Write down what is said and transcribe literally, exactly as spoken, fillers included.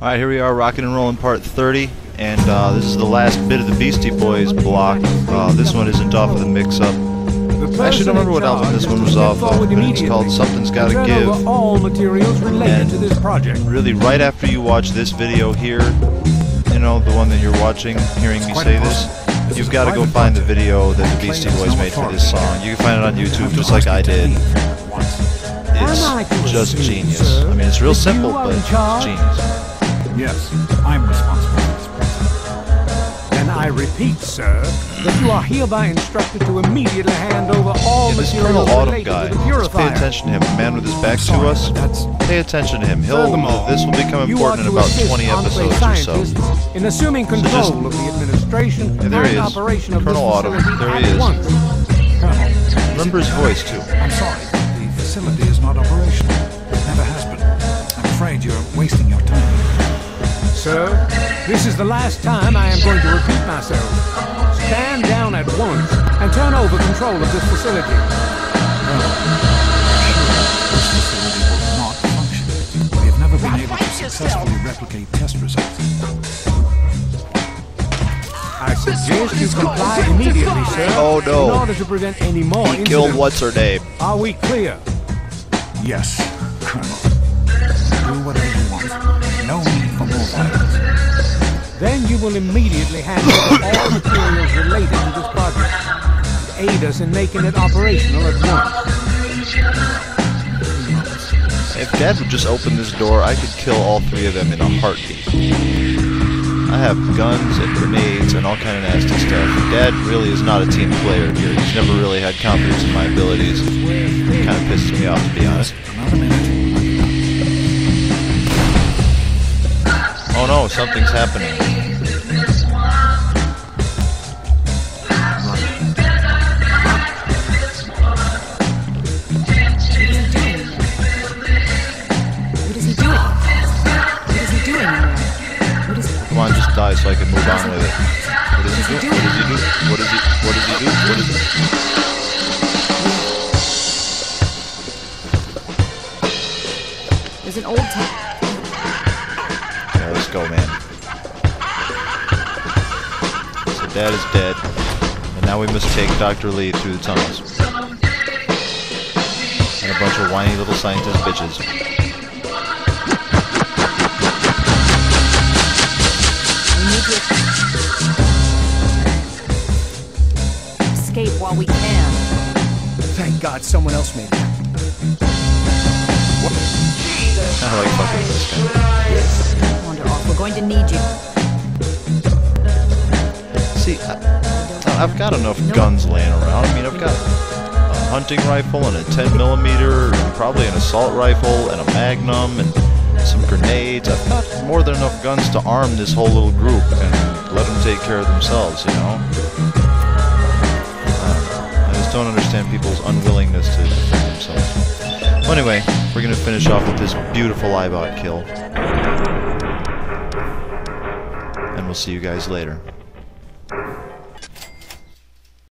Alright, here we are, rockin' and rollin' part thirty, and uh, this is the last bit of the Beastie Boys block. Uh, this one isn't off of the mix-up. I actually don't remember what album this one was off of, but it's called Something's Gotta Give. All materials related to this project. Really, right after you watch this video here, you know, the one that you're watching, hearing me say this, you've got to go find the video that the Beastie Boys made for this song. You can find it on YouTube just like I did. It's just genius. I mean, it's real simple, but it's genius. Yes, I'm responsible for this process. And I repeat, sir, that you are hereby instructed to immediately hand over all yeah, this materials Colonel Autumn related guy, to the let's pay purifier. attention to him. The man with his back to us, pay attention to him. He'll, Furthermore, this will become you are important in to about assist twenty episodes or so. scientists in assuming So control just- of the administration Yeah, there he and is. operation of Colonel this Autumn, facility there at he is. once. Colonel, Remember his voice, too. I'm sorry, the facility is not operational. It never has been. I'm afraid you're wasting your time. Sir, this is the last time I am going to repeat myself. Stand down at once and turn over control of this facility. Colonel, this facility will not function. We have never been able to successfully replicate test results. I suggest you comply immediately, sir. Oh, no. In order to prevent any more He incidents. killed what's-her-name. Are we clear? Yes, Colonel. Do whatever you want. No need for more violence. Then you will immediately hand over all materials related to this project. Aid us in making it operational at once. If Dad would just open this door, I could kill all three of them in a heartbeat. I have guns and grenades and all kind of nasty stuff. Dad really is not a team player here. He's never really had confidence in my abilities. It kind of pisses me off, to be honest. Another minute. Oh no, something's happening. What is he doing? What is he doing? What is it? Come on, just die so I can move on with it. What does he do? What does he do? What does he What does he do? What is it? There's an old time. Yeah, let's go, man. So Dad is dead, and now we must take Doctor Lee through the tunnels. And a bunch of whiny little scientist bitches. We need to escape while we can. Thank God someone else made it. I like fucking with this guy. Wander off. We're going to need you. See, I, I've got enough guns laying around. I mean, I've got a hunting rifle and a ten millimeter, and probably an assault rifle and a magnum and some grenades. I've got more than enough guns to arm this whole little group and let them take care of themselves, you know? Uh, I just don't understand people's unwillingness to defend themselves. Well, anyway, we're going to finish off with this beautiful iBot kill. And we'll see you guys later.